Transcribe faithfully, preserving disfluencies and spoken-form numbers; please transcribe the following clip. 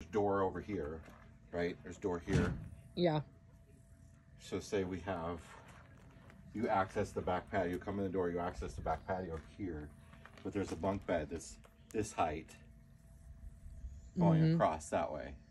door over here, right? There's door here. Yeah. So say we have, you access the back patio, you come in the door, you access the back patio here, but there's a bunk bed that's this height going mm-hmm. across that way.